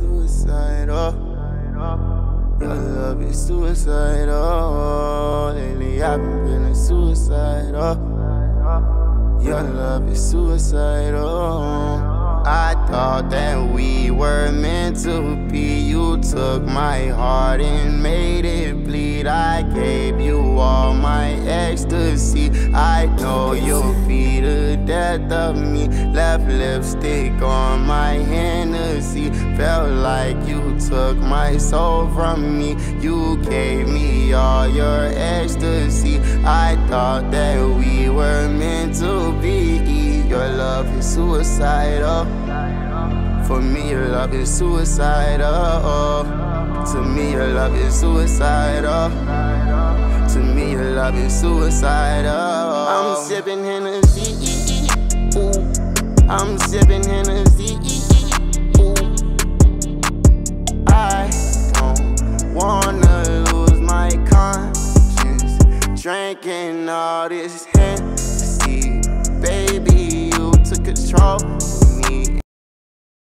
suicidal. Your love is suicidal. Lately I've been feeling suicidal. Your love is suicidal. I thought that we were meant to be. You took my heart and made it bleed. I gave you all my ecstasy. I know you'll be the death of me. Left lipstick on my Hennessy. Felt like you took my soul from me. You gave me all your ecstasy. I thought that we were meant to be. Your love is suicidal. For me, your love is suicidal. To me, your love is suicidal. To me, your love is suicidal. I'm sipping Hennessy. Ooh. I'm sipping Hennessy. Ooh. I don't wanna lose my conscience drinking all this Hennessy.